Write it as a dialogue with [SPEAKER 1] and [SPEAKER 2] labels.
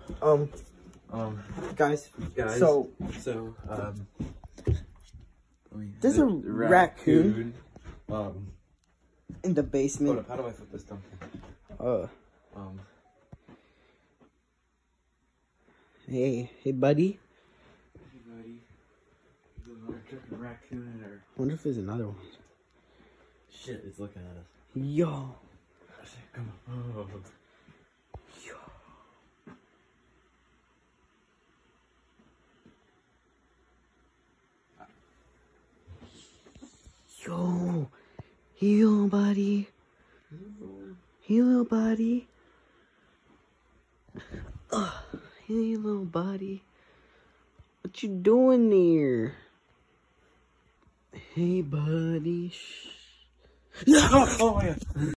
[SPEAKER 1] Guys.
[SPEAKER 2] So, there's a raccoon in the basement.
[SPEAKER 1] Hold up, how do I flip this down?
[SPEAKER 2] Hey buddy.
[SPEAKER 1] Hey, buddy. There's a raccoon in there.
[SPEAKER 2] I wonder if there's another one.
[SPEAKER 1] Shit, it's looking at us.
[SPEAKER 2] Yo.
[SPEAKER 1] Come on. Oh.
[SPEAKER 2] Yo. Hey, little buddy. Hey, little buddy. Hey, little buddy. What you doing there? Hey, buddy.
[SPEAKER 1] Oh my God.